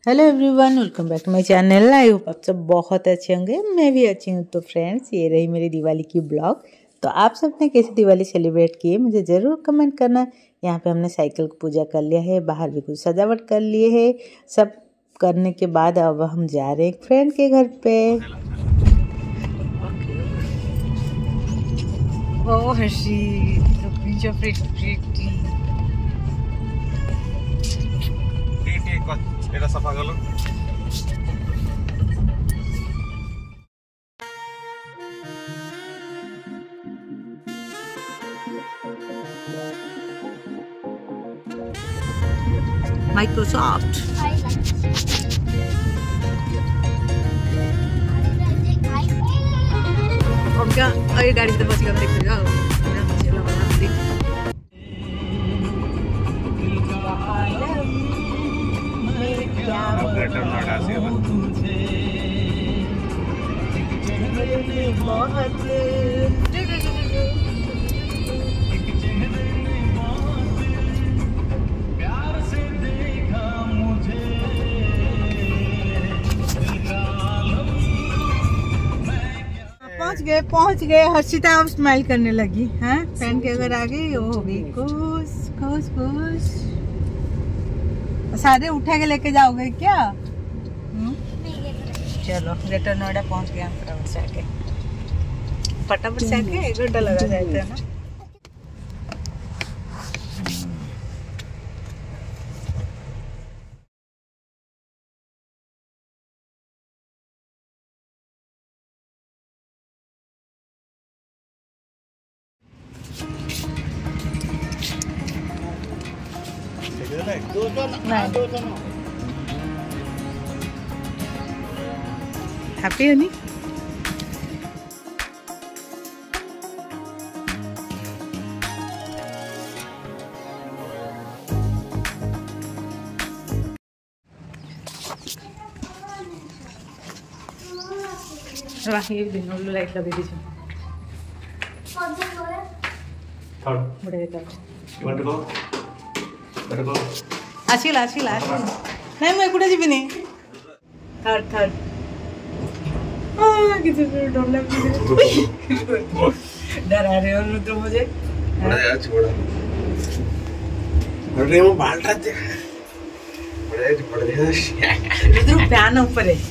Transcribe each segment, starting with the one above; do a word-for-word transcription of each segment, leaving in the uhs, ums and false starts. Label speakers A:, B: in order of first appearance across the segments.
A: Hello everyone, welcome back to my channel. I hope आप सब बहुत अच्छे होंगे, मैं भी अच्छी हूँ। तो फ्रेंड्स, ये रही मेरी दिवाली की ब्लॉग। तो आप सबने कैसे दिवाली सेलिब्रेट किए मुझे ज़रूर कमेंट करना। यहाँ पे हमने साइकिल की पूजा कर लिया है, बाहर भी कुछ सजावट कर लिए है। सब करने के बाद अब हम जा रहे हैं एक फ्रेंड के घर पे। ओह हर्षी,
B: এটা সাফা গেল।
A: Microsoft अब क्या अरे गाड़ी से बस देख रहे हो पहुंच गए पहुंच गए हर्षिता अब स्माइल करने लगी हैं। फ्रेंड के अगर आ गई वो हो गई खुश खुश खुश। सारे उठा के लेके जाओगे क्या? चलो ग्रेटर नोएडा पहुंच गए हम फटाफट से आके फटाफट से आके एक घंटा लगा जाता है ना। हैप्पी है नहीं? वाह ये दिन उल्लू लाइट लगा दीजिए। थर्ड बड़े का बट को बट को आशिल आशिल आशिल नहीं मैं कुछ जीविनी। थर्ड थर्ड आ किसी को डर लग रहा है। डरा रहे हो तो मुझे बड़ा यार छोड़ा अरे वो बाल्टा दे बड़ा पड़ गया इधर फैन ऊपर है।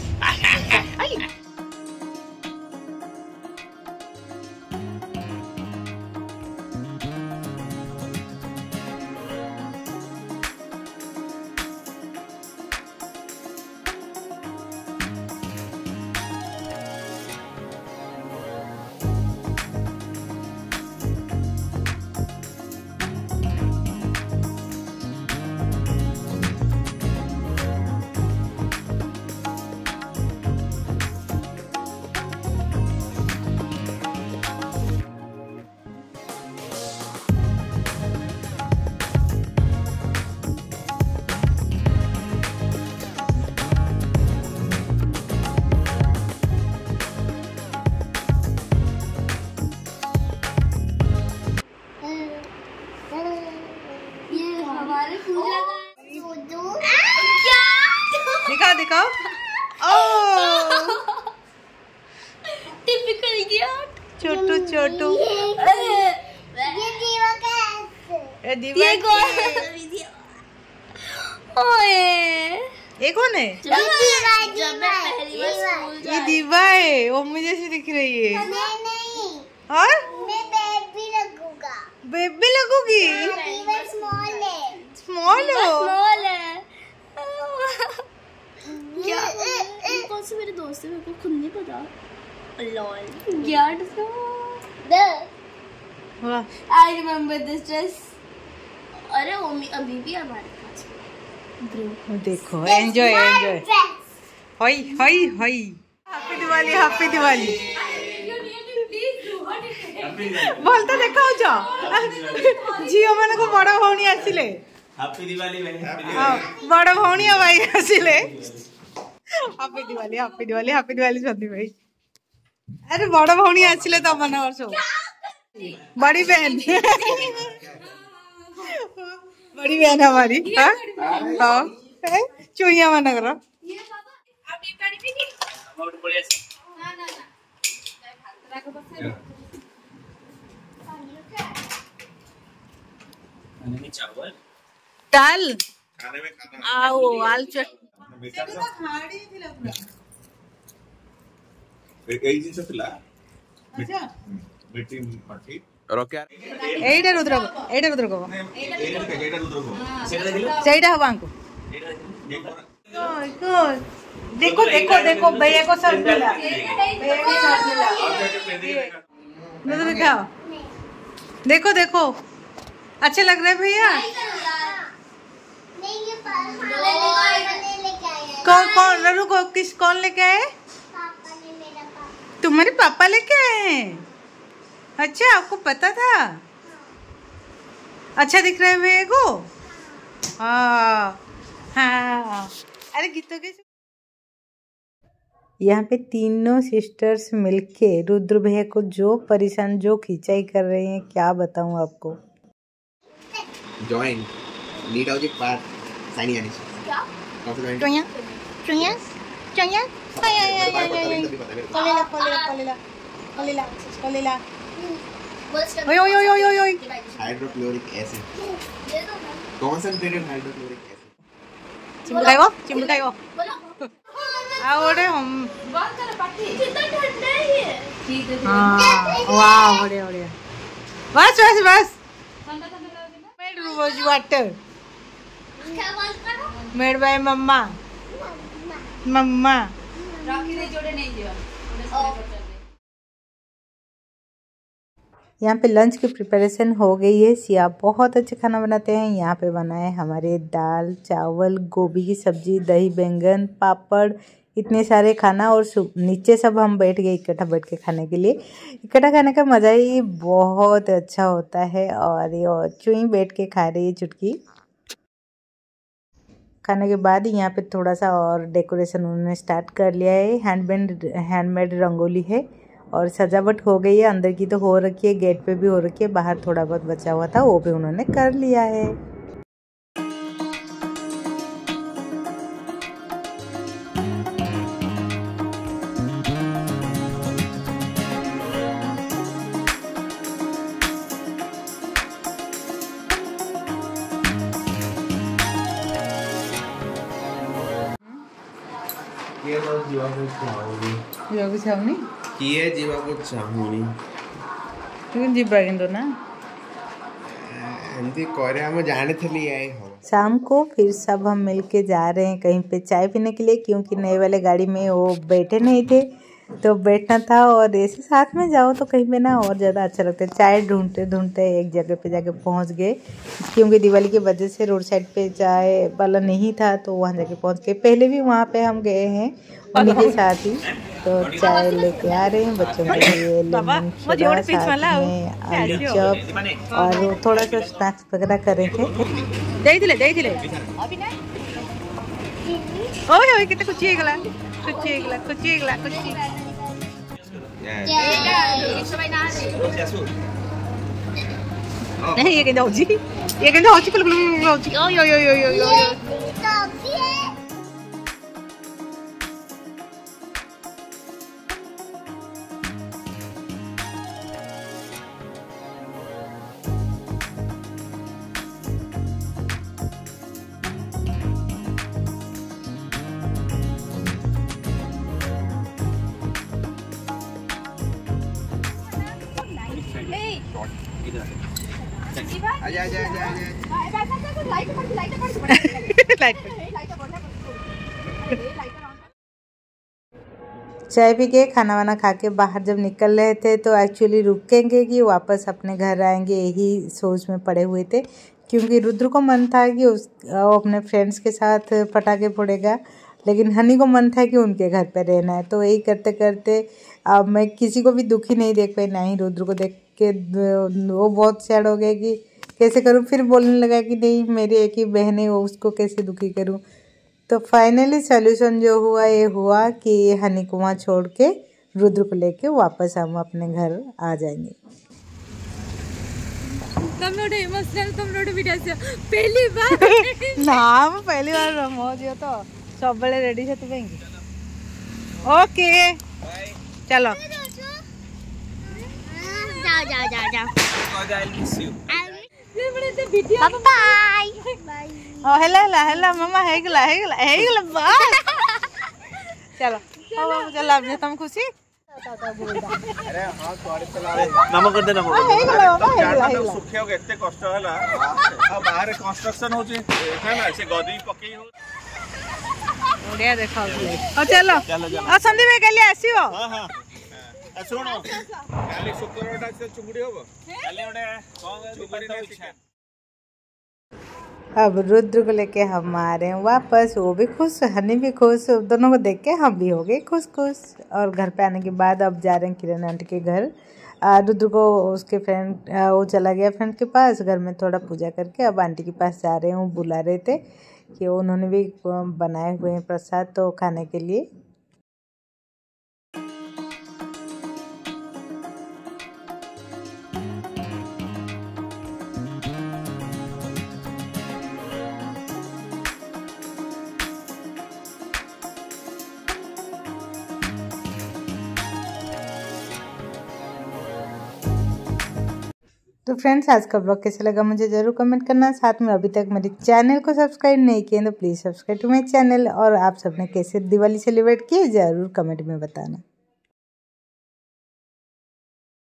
A: दिखाओ दिखाओ ओह
C: टिपिकल गिफ्ट
A: छोटू छोटू
C: ये दीवा का
A: ए दीवा
C: की ओए
A: ये कौन है?
C: जब मैं पहली बार स्कूल
A: ये दीवा है, वो मुझे से दिख रही है।
C: नहीं नहीं
A: और
C: मैं बेबी लगूंगा।
A: बेबी लगूगी?
C: दीवा स्मॉल है।
A: स्मॉल हो?
C: स्मॉल है क्या? कौन से मेरे दोस्त है मेरे को खुद नहीं पता। लॉल यार द
A: वाह
C: आई रिमेम्बर दिस ड्रेस। अरे मम्मी अभी भी हमारे पास ब्रो
A: देखो एंजॉय एंजॉय होई होई होई। हैप्पी दिवाली हैप्पी दिवाली बोलता देखाओ जाओ झील मैंने को बड़ भौणी आसिले
B: हैप्पी दिवाली
A: बड़ भौणी भाई आसिले happy Diwali happy Diwali happy Diwali सन्दी भाई। अरे बड़ भौणी आसिले तो मन वर्ष बड़ी बहन बड़ी बहन हमारी। हाँ चुईया मना करो। दाल आओ आल चट एईटा रुद्र एईटा रुद्र को ସେଇଟା ହବ ଆଙ୍କୁ। देखो देखो देखो भैया को सब मिला, भैया को सब मिला। रुद्र खाओ, देखो देखो अच्छे लग रहे भैया। कौन कौन ररू को किस कौन लेके आए? तुम्हारे पापा लेके आए हैं? अच्छा आपको पता था? अच्छा दिख रहा है भैया को? हाँ हाँ। अरे गीतों के यहाँ पे तीनों सिस्टर्स मिलके रुद्र भैया को जो परेशान जो खिंचाई कर रहे हैं क्या बताऊँ आपको।
B: जॉइन नीड आउट एक पार्ट साइनी आनी क्या कौन सा जॉइन चोया चोया चोया आय आय आय आय कोलेला कोलेला कोलेला कोलेला कोलेला ओए ओए ओए ओए ओए hydrochloric acid concentrated hydrochloric acid
A: चिमटाई वो चिमटाई वो आओरे हम
C: बंद करो पार्टी कितना ठंडा है ये ठीक है
A: हां वाह बढ़िया बढ़िया बस बस बस
C: ठंडा ठंडा लगे ना
A: मेड रोज वाटर
C: क्या बंद करो
A: मेड बाय मम्मा मम्मा
C: राखी दे जोड़े नहीं दिया
A: यहाँ पे लंच की प्रिपरेशन हो गई है। सिया बहुत अच्छे खाना बनाते हैं। यहाँ पे बनाए हमारे दाल चावल गोभी की सब्जी दही बैंगन पापड़ इतने सारे खाना और नीचे सब हम बैठ गए इकट्ठा बैठ के खाने के लिए। इकट्ठा खाने का मज़ा ही बहुत अच्छा होता है। और ये चुई बैठ के खा रही है चुटकी। खाने के बाद यहाँ पे थोड़ा सा और डेकोरेशन उन्होंने स्टार्ट कर लिया है। हैंडमेड हैंडमेड रंगोली है और सजावट हो गई है। अंदर की तो हो रखी है, गेट पे भी हो रखी है, बाहर थोड़ा बहुत बचा हुआ था वो भी उन्होंने कर लिया है। ଯିବାକୁ ଚାହୁଁନି
B: କିଏ ଯିବାକୁ ଚାହୁଁନି
A: ତୁ ଯିବା କିନ୍ତୁ ନା
B: एमती करे हम जाने आए हो।
A: शाम को फिर सब हम मिलके जा रहे हैं कहीं पे चाय पीने के लिए क्योंकि नए वाले गाड़ी में वो बैठे नहीं थे तो बैठना था और ऐसे साथ में जाओ तो कहीं पे ना और ज़्यादा अच्छा लगता है। चाय ढूंढते ढूंढते एक जगह पे जाके पहुंच गए क्योंकि दिवाली की वजह से रोड साइड पे चाय वाला नहीं था तो वहाँ जाके पहुंच गए। पहले भी वहाँ पे हम गए हैं उन्हीं के साथ ही। तो चाय लेके आ रहे हैं बच्चों के लिए लेमन सोडा साथ में आलू चॉप और थोड़ा सा स्नैक्स वगैरह कर रहे थे। दे दिले दे दिले ओए ओए कितना कुछ ହେଇଗଲା कुछ ହେଇଗଲା कुछ ହେଇଗଲା कुछ नहीं ये कहता होची ये कहता होची कुल कुल होची ओ यो यो यो यो यो
B: आजा आजा आजा
A: चाय पी के खाना वाना खा के बाहर जब निकल रहे थे तो एक्चुअली रुकेंगे कि वापस अपने घर आएंगे यही सोच में पड़े हुए थे क्योंकि रुद्र को मन था कि उस वो अपने फ्रेंड्स के साथ पटाखे फोड़ेगा लेकिन हनी को मन था कि उनके घर पे रहना है। तो यही करते करते अब मैं किसी को भी दुखी नहीं देख पाई ना ही रुद्र को देख के वो बहुत सैड हो गया कि कैसे करूं। फिर बोलने लगा कि नहीं मेरी एक ही बहन है वो उसको कैसे दुखी करूं। तो फाइनली सॉल्यूशन जो हुआ ये हुआ कि हनी को वहाँ छोड़ के रुद्र को लेके वापस हम अपने घर आ जाएंगे। तुम लोग इमोशनल तुम लोग वीडियो से पहली बार ना हम पहली बार मौज हो तो सब बड़े रेडी से तुम ओके चलो
C: जाओ जाओ जाओ जाओ
A: बाय ओ हेला हेला हेला मम्मा हे गला हे गला हे गला बाय चलो ओ चलो अब तुम खुशी
D: अरे हां सॉरी चला नमो कर दे नमो हे गला हे गला हे गला सुखियो के एते कष्ट होला आ बाहर कंस्ट्रक्शन होची है ना से गदी पकई हो
A: ओडिया देखाओ ओ चलो आ संदीप के लिए आसीओ
D: हां हां आ सुनो काली शुक्रवार से चुंगड़ी होबो काली ओडे कोन चुंगड़ी ना शिखा
A: अब रुद्र को लेके हम आ रहे हैं वापस। वो भी खुश, हनी भी खुश, दोनों को देख के हम भी हो गए खुश खुश। और घर पे आने के बाद अब जा रहे हैं किरण आंटी के घर। रुद्र को उसके फ्रेंड वो चला गया फ्रेंड के पास, घर में थोड़ा पूजा करके अब आंटी के पास जा रहे हैं। वो बुला रहे थे कि उन्होंने भी बनाए हुए हैं प्रसाद तो खाने के लिए। तो फ्रेंड्स आज का ब्लॉग कैसा लगा मुझे ज़रूर कमेंट करना। साथ में अभी तक मेरे चैनल को सब्सक्राइब नहीं किए तो please subscribe to my channel. और आप सबने कैसे दिवाली सेलिब्रेट किए ज़रूर कमेंट में बताना।